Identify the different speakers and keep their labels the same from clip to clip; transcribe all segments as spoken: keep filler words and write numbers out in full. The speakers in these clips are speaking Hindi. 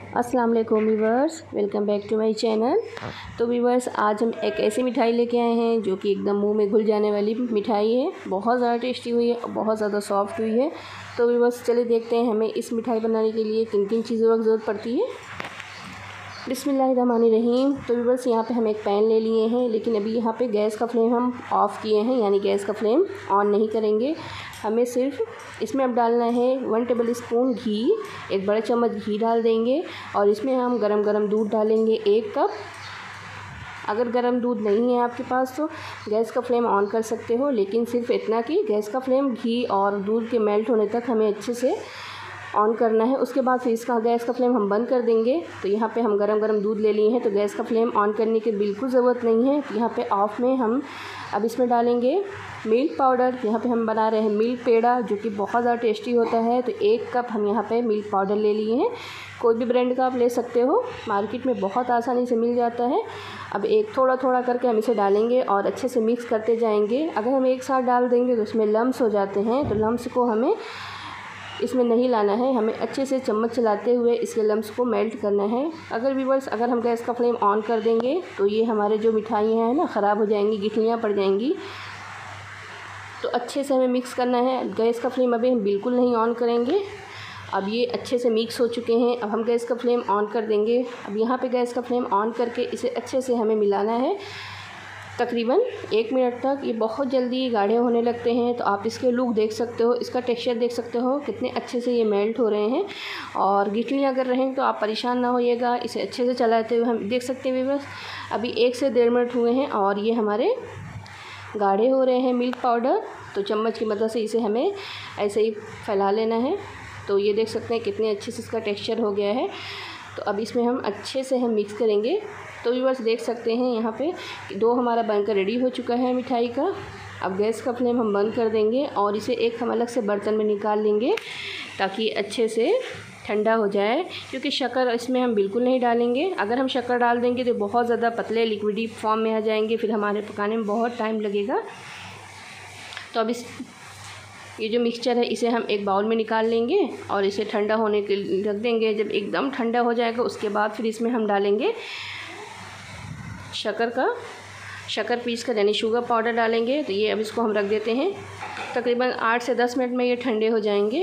Speaker 1: अस्सलाम वालेकुम viewers, welcome back to my channel. तो व्यूवर्स, आज हम एक ऐसी मिठाई लेके आए हैं जो कि एकदम मुंह में घुल जाने वाली मिठाई है। बहुत ज़्यादा टेस्टी हुई है और बहुत ज़्यादा सॉफ्ट हुई है। तो व्यूवर्स, चलिए देखते हैं हमें इस मिठाई बनाने के लिए किन किन चीज़ों की ज़रूरत पड़ती है। बिस्मिल्लाहिर्रहमानिर्रहीम। तो व्यूवर्स, यहाँ पे हम एक पैन ले लिए हैं, लेकिन अभी यहाँ पे गैस का फ्लेम हम ऑफ़ किए हैं, यानी गैस का फ्लेम ऑन नहीं करेंगे। हमें सिर्फ इसमें अब डालना है वन टेबल स्पून घी, एक बड़ा चम्मच घी डाल देंगे और इसमें हम गरम गरम दूध डालेंगे एक कप। अगर गरम दूध नहीं है आपके पास तो गैस का फ्लेम ऑन कर सकते हो, लेकिन सिर्फ इतना कि गैस का फ्लेम घी और दूध के मेल्ट होने तक हमें अच्छे से ऑन करना है। उसके बाद फिर इसका गैस का फ्लेम हम बंद कर देंगे। तो यहाँ पे हम गरम गरम दूध ले लिए हैं, तो गैस का फ्लेम ऑन करने की बिल्कुल ज़रूरत नहीं है। यहाँ पे ऑफ़ में हम अब इसमें डालेंगे मिल्क पाउडर। यहाँ पे हम बना रहे हैं मिल्क पेड़ा, जो कि बहुत ज़्यादा टेस्टी होता है। तो एक कप हम यहाँ पे मिल्क पाउडर ले लिए हैं। कोई भी ब्रांड का आप ले सकते हो, मार्केट में बहुत आसानी से मिल जाता है। अब एक थोड़ा थोड़ा करके हम इसे डालेंगे और अच्छे से मिक्स करते जाएंगे। अगर हम एक साथ डाल देंगे तो इसमें लम्स हो जाते हैं, तो लम्स को हमें इसमें नहीं लाना है। हमें अच्छे से चम्मच चलाते हुए इसके लम्स को मेल्ट करना है। अगर व्यूअर्स, अगर हम गैस का फ्लेम ऑन कर देंगे तो ये हमारे जो मिठाइयाँ हैं ना ख़राब हो जाएंगी, गिठलियाँ पड़ जाएंगी। तो अच्छे से हमें मिक्स करना है। गैस का फ्लेम अभी हम बिल्कुल नहीं ऑन करेंगे। अब ये अच्छे से मिक्स हो चुके हैं। अब हम गैस का फ्लेम ऑन कर देंगे। अब यहाँ पे गैस का फ्लेम ऑन करके इसे अच्छे से हमें मिलाना है तकरीबन एक मिनट तक। ये बहुत जल्दी गाढ़े होने लगते हैं, तो आप इसके लुक देख सकते हो, इसका टेक्सचर देख सकते हो कितने अच्छे से ये मेल्ट हो रहे हैं। और गिठलियाँ अगर रहें तो आप परेशान ना होइएगा, इसे अच्छे से चलाते हुए हम देख सकते हैं व्यूअर्स। अभी एक से डेढ़ मिनट हुए हैं और ये हमारे गाढ़े हो रहे हैं मिल्क पाउडर। तो चम्मच की मदद से इसे हमें ऐसे ही फैला लेना है। तो ये देख सकते हैं कितने अच्छे से इसका टेक्सचर हो गया है। तो अब इसमें हम अच्छे से हम मिक्स करेंगे। तो व्यूअर्स, देख सकते हैं यहाँ पे दो हमारा बनकर रेडी हो चुका है मिठाई का। अब गैस का फ्लेम हम बंद कर देंगे और इसे एक हम अलग से बर्तन में निकाल लेंगे ताकि अच्छे से ठंडा हो जाए, क्योंकि शक्कर इसमें हम बिल्कुल नहीं डालेंगे। अगर हम शक्कर डाल देंगे तो बहुत ज़्यादा पतले लिक्विडी फॉर्म में आ जाएंगे, फिर हमारे पकाने में बहुत टाइम लगेगा। तो अब इस ये जो मिक्सचर है इसे हम एक बाउल में निकाल लेंगे और इसे ठंडा होने के लिए रख देंगे। जब एकदम ठंडा हो जाएगा उसके बाद फिर इसमें हम डालेंगे शक्कर का शक्कर पीस कर, यानी शुगर पाउडर डालेंगे। तो ये अब इसको हम रख देते हैं। तकरीबन आठ से दस मिनट में ये ठंडे हो जाएंगे।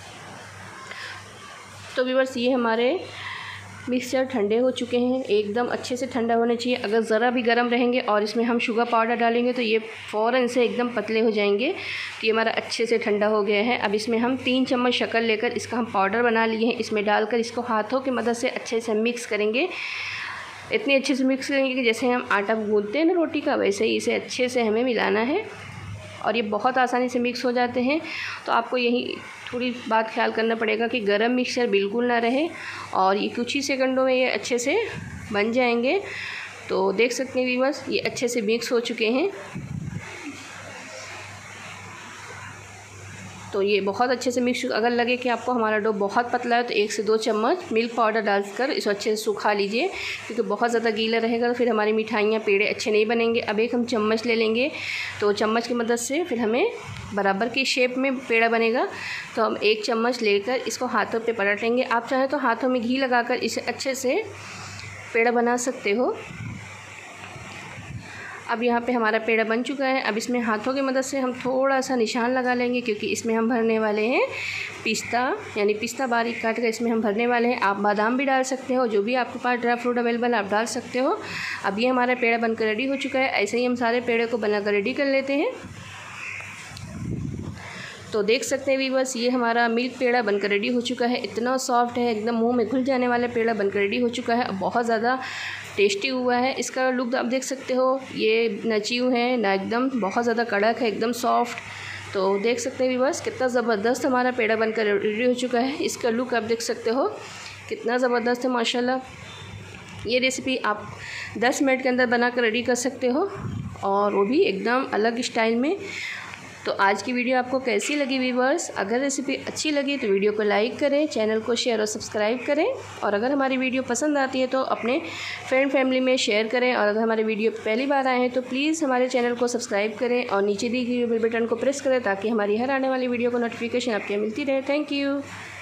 Speaker 1: तो व्यूअर्स, ये हमारे मिक्सचर ठंडे हो चुके हैं, एकदम अच्छे से ठंडा होने चाहिए। अगर ज़रा भी गर्म रहेंगे और इसमें हम शुगर पाउडर डालेंगे तो ये फ़ौरन से एकदम पतले हो जाएंगे। तो ये हमारा अच्छे से ठंडा हो गया है। अब इसमें हम तीन चम्मच शक्कर लेकर इसका हम पाउडर बना लिए हैं, इसमें डालकर इसको हाथों की मदद से अच्छे से मिक्स करेंगे। इतनी अच्छे से मिक्स करेंगे कि जैसे हम आटा गूंथते हैं ना रोटी का, वैसे ही इसे अच्छे से हमें मिलाना है। और ये बहुत आसानी से मिक्स हो जाते हैं। तो आपको यही थोड़ी बात ख्याल करना पड़ेगा कि गरम मिक्सचर बिल्कुल ना रहे, और ये कुछ ही सेकंडों में ये अच्छे से बन जाएंगे। तो देख सकते हैं व्यूअर्स, ये अच्छे से मिक्स हो चुके हैं। तो ये बहुत अच्छे से मिक्स। अगर लगे कि आपको हमारा डो बहुत पतला है तो एक से दो चम्मच मिल्क पाउडर डालकर इसको अच्छे से सुखा लीजिए, क्योंकि बहुत ज़्यादा गीला रहेगा तो फिर हमारी मिठाइयाँ पेड़े अच्छे नहीं बनेंगे। अब एक हम चम्मच ले लेंगे, तो चम्मच की मदद से फिर हमें बराबर की शेप में पेड़ा बनेगा। तो हम एक चम्मच लेकर इसको हाथों पे पलटेंगे। आप चाहें तो हाथों में घी लगाकर इसे अच्छे से पेड़ा बना सकते हो। अब यहाँ पे हमारा पेड़ा बन चुका है। अब इसमें हाथों की मदद से हम थोड़ा सा निशान लगा लेंगे, क्योंकि इसमें हम भरने वाले हैं पिस्ता, यानी पिस्ता बारीक काट कर इसमें हम भरने वाले हैं। आप बादाम भी डाल सकते हो, जो भी आपके पास ड्राई फ्रूट अवेलेबल आप डाल सकते हो। अब ये हमारा पेड़ा बनकर रेडी हो चुका है। ऐसे ही हम सारे पेड़े को बनाकर रेडी कर लेते हैं। तो देख सकते हैं व्यूअर्स, ये हमारा मिल्क पेड़ा बनकर रेडी हो चुका है। इतना सॉफ्ट है, एकदम मुंह में घुल जाने वाला पेड़ा बनकर रेडी हो चुका है। बहुत ज़्यादा टेस्टी हुआ है। इसका लुक आप देख सकते हो, ये ना च्यू है ना एकदम बहुत ज़्यादा कड़क है, एकदम सॉफ्ट। तो देख सकते हैं व्यूअर्स, कितना ज़बरदस्त हमारा पेड़ा बनकर रेडी हो चुका है। इसका लुक आप देख सकते हो कितना ज़बरदस्त है माशाल्लाह। ये रेसिपी आप दस मिनट के अंदर बना कर रेडी कर सकते हो, और वो भी एकदम अलग स्टाइल में। तो आज की वीडियो आपको कैसी लगी व्यूअर्स? अगर रेसिपी अच्छी लगी तो वीडियो को लाइक करें, चैनल को शेयर और सब्सक्राइब करें, और अगर हमारी वीडियो पसंद आती है तो अपने फ्रेंड फैमिली में शेयर करें। और अगर हमारे वीडियो पहली बार आए हैं तो प्लीज़ हमारे चैनल को सब्सक्राइब करें और नीचे दी गई बेल बटन को प्रेस करें, ताकि हमारी हर आने वाली वीडियो को नोटिफिकेशन आपको मिलती रहे। Thank you.